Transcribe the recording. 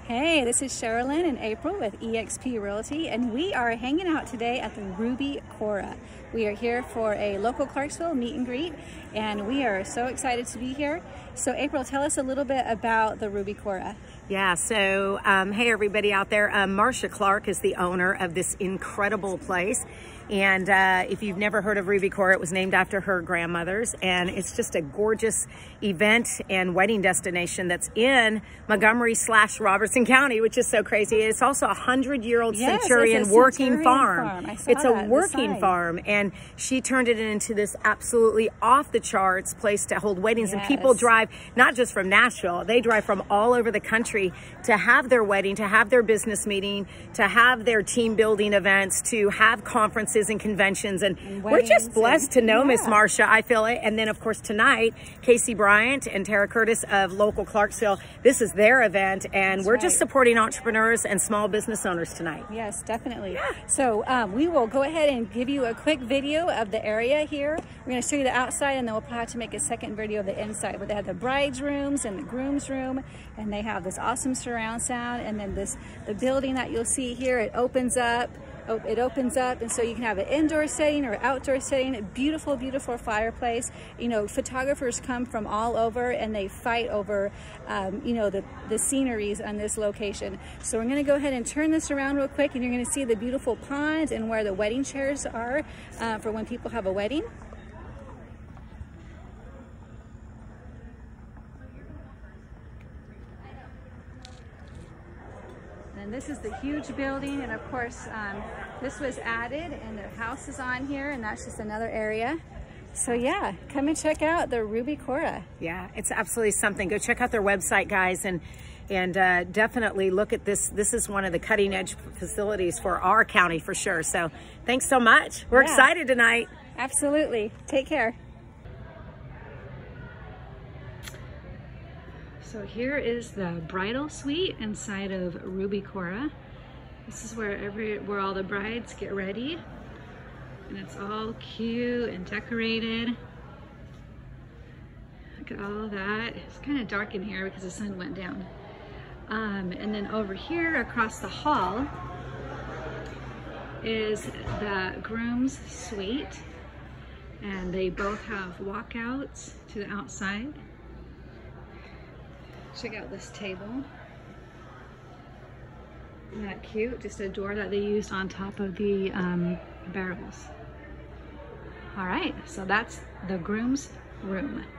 Hey, this is Sherilyn and April with eXp Realty, and we are hanging out today at the Ruby Cora. We are here for a local Clarksville meet and greet, and we are so excited to be here. So April, tell us a little bit about the Ruby Cora. Yeah, so hey everybody out there, Marsha Clark is the owner of this incredible place. And if you've never heard of Ruby Cora, it was named after her grandmother's, and it's just a gorgeous event and wedding destination that's in Montgomery/Robertson County, which is so crazy. It's also a 100-year-old Centurion working farm. It's a working farm, and she turned it into this absolutely off-the-charts place to hold weddings. And people drive not just from Nashville, they drive from all over the country to have their wedding, to have their business meeting, to have their team building events, to have conferences and conventions, and we're just blessed to know Miss Marsha, I feel it. And then of course tonight, Casey Bryant and Tara Curtis of local Clarksville, this is their event, and we're just supporting entrepreneurs and small business owners tonight. Yes, definitely. So we will go ahead and give you a quick video of the area here. We're going to show you the outside, and then we'll probably have to make a second video of the inside, but they have the bride's rooms and the groom's room, and they have this awesome surround sound. And then the building that you'll see here, it opens up. It opens up, and so you can have an indoor setting or outdoor setting. A beautiful, beautiful fireplace. You know, photographers come from all over, and they fight over, you know, the sceneries on this location. So we're going to go ahead and turn this around real quick, and you're going to see the beautiful pond and where the wedding chairs are for when people have a wedding. And this is the huge building, and of course this was added, and the house is on here, and that's just another area. So yeah, come and check out the Ruby Cora. Yeah, it's absolutely something. Go check out their website, guys, and definitely look at this. This is one of the cutting edge facilities for our county for sure. So thanks so much. We're excited tonight. Absolutely. Take care. So here is the bridal suite inside of Ruby Cora. This is where all the brides get ready, and it's all cute and decorated. Look at all that. It's kind of dark in here because the sun went down. And then over here across the hall is the groom's suite, and they both have walkouts to the outside. Check out this table. Isn't that cute? Just a door that they used on top of the barrels. All right, so that's the groom's room.